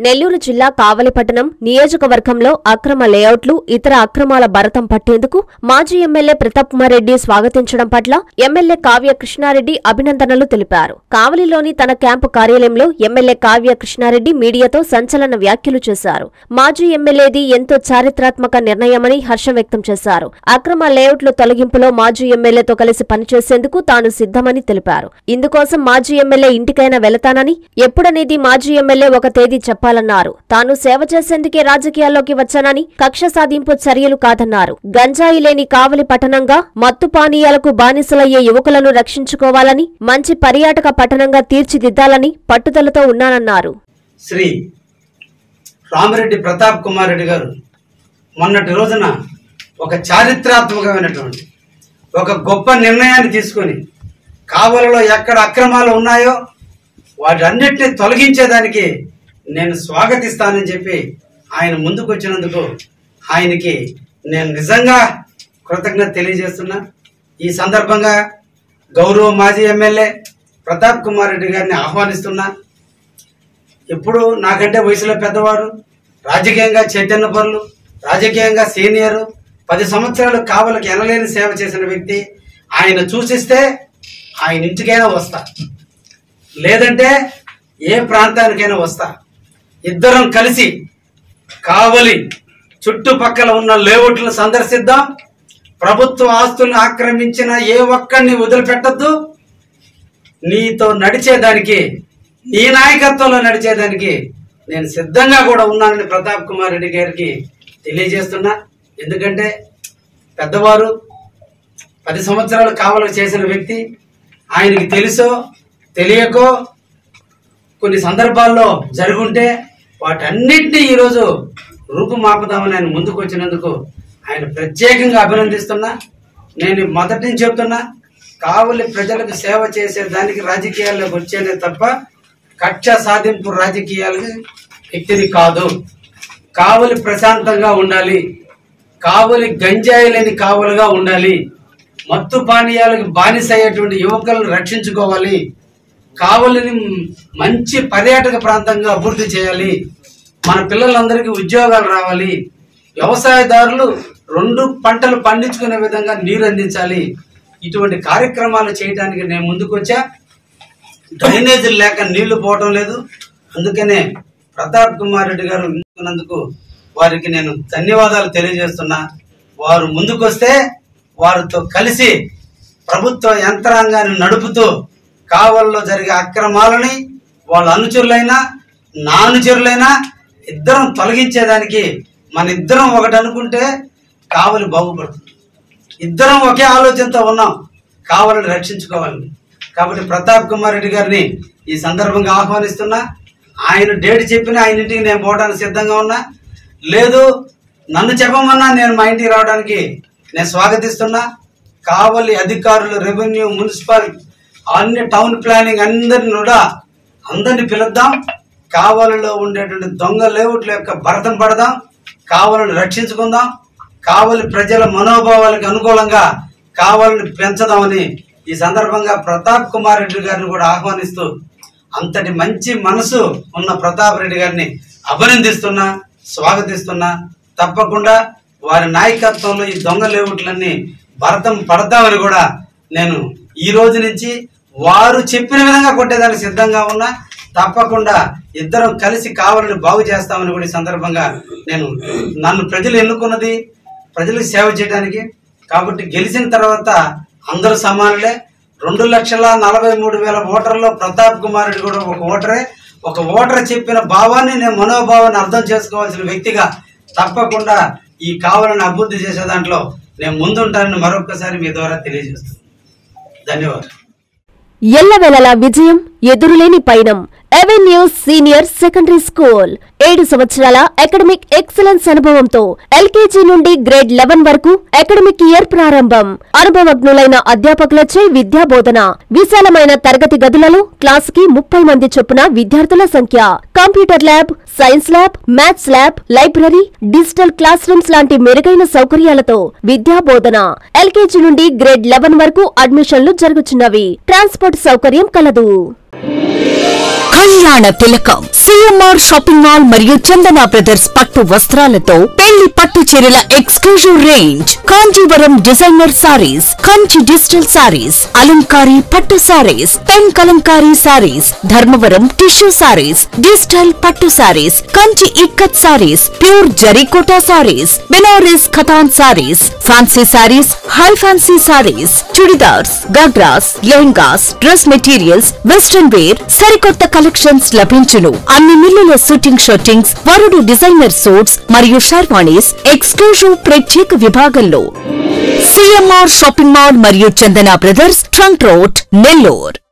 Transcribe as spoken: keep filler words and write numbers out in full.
నెల్లూరు జిల్లా కావలిపట్టణం నియోజకవర్గంలో అక్రమ లేఅవుట్లు ఇతర అక్రమాల భరతం పట్టేందుకు మాజీ ఎమ్మెల్యే ప్రతాప్ కుమార్ రెడ్డి స్వాగతించడం పట్ల ఎమ్మెల్యే కావ్య కృష్ణారెడ్డి అభినందనలు తెలిపారు. కావలిలోని తన క్యాంపు కార్యాలయంలో ఎమ్మెల్యే కావ్య కృష్ణారెడ్డి మీడియాతో సంచలన వ్యాఖ్యలు చేశారు. మాజీ ఎమ్మెల్యేది ఎంతో చారిత్రాత్మక నిర్ణయమని హర్షం వ్యక్తం చేశారు. అక్రమ లేఅవుట్ల తొలగింపులో మాజీ ఎమ్మెల్యేతో కలిసి పనిచేసేందుకు తాను సిద్ధమని తెలిపారు. ఇందుకోసం మాజీ ఎమ్మెల్యే ఇంటికైనా వెళతానని, ఎప్పుడనేది మాజీ ఎమ్మెల్యే ఒక తేదీ చెప్పాలన్నారు. తాను సేవ చేసేందుకే రాజకీయాల్లోకి వచ్చానని, కక్ష సాధింపు చర్యలు కాదన్నారు. గంజాయి లేని కావలి పట్టణంగా, మత్తు పానీయాలకు బానిసలయ్యే యువకులను రక్షించుకోవాలని, మంచి పర్యాటక పట్టణంగా తీర్చిదిద్దాలని పట్టుదలతో ఉన్నానన్నారు. శ్రీ రామిరెడ్డి ప్రతాప్ కుమార్ రెడ్డి గారు మొన్నటి రోజున ఒక చారిత్రాత్మకమైనటువంటి ఒక గొప్ప నిర్ణయాన్ని తీసుకొని కావలిలో ఎక్కడ అక్రమాలు ఉన్నాయో వాటన్నిటిని తొలగించేదానికి నేను స్వాగతిస్తానని చెప్పి ఆయన ముందుకు వచ్చినందుకు ఆయనకి నేను నిజంగా కృతజ్ఞత తెలియజేస్తున్నా. ఈ సందర్భంగా గౌరవ మాజీ ఎమ్మెల్యే ప్రతాప్ కుమార్ రెడ్డి గారిని ఆహ్వానిస్తున్నా. ఇప్పుడు నాకంటే వయసులో పెద్దవారు, రాజకీయంగా చైతన్యపరులు, రాజకీయంగా సీనియరు, పది సంవత్సరాలు కావలికి ఎనలేని సేవ చేసిన వ్యక్తి. ఆయన సూచిస్తే ఆయన ఇంటికైనా వస్తా, లేదంటే ఏ ప్రాంతానికైనా వస్తా. ఇద్దరం కలిసి కావలి చుట్టుపక్కల ఉన్న లేఅవుట్లను సందర్శిద్దాం. ప్రభుత్వ ఆస్తులను ఆక్రమించిన ఏ ఒక్కడిని వదిలిపెట్టద్దు. నీతో నడిచేదానికి, నీ నాయకత్వంలో నడిచేదానికి నేను సిద్ధంగా కూడా ఉన్నానని ప్రతాప్ కుమార్ రెడ్డి గారికి తెలియజేస్తున్నా. ఎందుకంటే పెద్దవారు, పది సంవత్సరాలు కావలికి చేసిన వ్యక్తి. ఆయనకి తెలుసో తెలియకో కొన్ని సందర్భాల్లో జరుగుంటే వాటన్నిటినీ ఈరోజు రూపుమాపుదామని ఆయన ముందుకు వచ్చినందుకు ఆయన ప్రత్యేకంగా అభినందిస్తున్నా. నేను మొదటి నుంచి చెప్తున్నా, కావలి ప్రజలకు సేవ చేసే దానికి రాజకీయాల్లోకి వచ్చేనే తప్ప కక్ష సాధింపు రాజకీయాలకు వ్యక్తిని కాదు. కావలి ప్రశాంతంగా ఉండాలి, కావలి గంజాయి లేని కావలిగా ఉండాలి, మత్తు పానీయాలకు బానిస అయ్యేటువంటి యువకులను రక్షించుకోవాలి, కావలిని మంచి పర్యాటక ప్రాంతంగా అభివృద్ధి చేయాలి, మన పిల్లలందరికీ ఉద్యోగాలు రావాలి, వ్యవసాయదారులు రెండు పంటలు పండించుకునే విధంగా నీరు అందించాలి. ఇటువంటి కార్యక్రమాలు చేయడానికి నేను ముందుకు వచ్చా. డ్రైనేజీలు లేక నీళ్లు పోవటం లేదు. అందుకనే ప్రతాప్ కుమార్ రెడ్డి గారు ముందుకున్నందుకు వారికి నేను ధన్యవాదాలు తెలియజేస్తున్నా. వారు ముందుకొస్తే వారితో కలిసి ప్రభుత్వ యంత్రాంగాన్ని నడుపుతూ కావలిలో జరిగే అక్రమాలని వాళ్ళ అనుచరులైనా నా అనుచరులైనా ఇద్దరం తొలగించేదానికి మన ఇద్దరం ఒకటి అనుకుంటే కావలి బాగుపడుతుంది. ఇద్దరం ఒకే ఆలోచనతో ఉన్నాం, కావలిని రక్షించుకోవాలని. కాబట్టి ప్రతాప్ కుమార్ రెడ్డి గారిని ఈ సందర్భంగా ఆహ్వానిస్తున్నా. ఆయన డేట్ చెప్పిన ఆయన ఇంటికి నేను పోవడానికి సిద్ధంగా ఉన్నా. లేదు నన్ను చెప్పమన్నా నేను మా ఇంటికి రావడానికి నేను స్వాగతిస్తున్నా. కావలి అధికారులు, రెవెన్యూ, మున్సిపల్, అన్ని టౌన్ ప్లానింగ్ అందరిని కూడా అందరిని పిలుద్దాం. కావలిలో ఉండేటువంటి దొంగ లేఅవుట్ల యొక్క భరతం పడదాం, కావలిని రక్షించుకుందాం, కావలి ప్రజల మనోభావాలకు అనుకూలంగా కావలిని పెంచదామని ఈ సందర్భంగా ప్రతాప్ కుమార్ రెడ్డి గారిని కూడా ఆహ్వానిస్తూ, అంతటి మంచి మనసు ఉన్న ప్రతాప్ రెడ్డి గారిని అభినందిస్తున్నా, స్వాగతిస్తున్నా. తప్పకుండా వారి నాయకత్వంలో ఈ దొంగ లేఅవుట్లన్నీ భరతం పడతామని కూడా నేను ఈ రోజు నుంచి వారు చెప్పిన విధంగా కొట్టేదానికి సిద్ధంగా ఉన్నా. తప్పకుండా ఇద్దరం కలిసి కావాలని బాగు చేస్తామని కూడా ఈ సందర్భంగా నేను, నన్ను ప్రజలు ఎన్నుకున్నది ప్రజలకు సేవ చేయడానికి. కాబట్టి గెలిచిన తర్వాత అందరూ సమానులే. రెండు లక్షల నలభై మూడు వేల ఓటర్లో ప్రతాప్ కుమార్ రెడ్డి కూడా ఒక ఓటరే. ఒక ఓటర్ చెప్పిన భావాన్ని, నేను మనోభావాన్ని అర్థం చేసుకోవాల్సిన వ్యక్తిగా తప్పకుండా ఈ కావలిని అభివృద్ధి చేసే దాంట్లో నేను ముందుంటానని మరొకసారి మీ ద్వారా తెలియజేస్తున్నాను. ధన్యవాదాలు. ఎల్లవేళలా విజయం, ఎదురులేని పయనం. ఎవెన్యూస్ సీనియర్ సెకండరీ స్కూల్ ఏడు సంవత్సరాల అకాడమిక్ ఎక్సలెన్స్ అనుభవంతో ఎల్కేజీ నుండి గ్రేడ్ లెవెన్ వరకు అకాడమిక్ ఇయర్ ప్రారంభం. అనుభవజ్ఞులైన అధ్యాపకులచే విద్యా బోధన. విశాలమైన తరగతి గదులలో క్లాసుకి ముప్పై మంది చొప్పున విద్యార్థుల సంఖ్య. Computer lab, science lab, maths lab, library, digital class rooms లాంటి మెరుగైన సౌకర్యాలతో విద్యా బోధన. ఎల్కేజీ నుండి గ్రేడ్ లెవెన్ వరకు అడ్మిషన్లు జరుగుతున్నవి. ట్రాన్స్పోర్ట్ సౌకర్యం కలదు. కళ్యాణ తిలకం సిఎంఆర్ షాపింగ్ మాల్ మరియు చందన బ్రదర్స్ పట్టు వస్త్రాలతో పెళ్లి పట్టు చీరల exclusive range, Kanjeevaram designer sarees, Kanchi digital sarees, అలంకారీ పట్టు sarees, pen kalamkari sarees, Dharmavaram tissue sarees, digital పట్టు sarees, Kanchi ikkat sarees, pure జరీకోటా సారీస్, బెనారస్ ఖతాన్ sarees, fancy sarees, high fancy sarees, chudidars, ghagras, lehengas, dress materials, western wear, సరికొత్త కలెక్షన్స్ లభించును. అన్ని మిల్లుల షూటింగ్ షూటింగ్స్, వరుడు డిజైనర్ సూట్స్ మరియు షర్వాణీస్ ఎక్స్క్లూజివ్ ప్రత్యేక విభాగంలో. సిఎంఆర్ షాపింగ్ మాల్ మరియు Chandana brothers, trunk road, Nellore.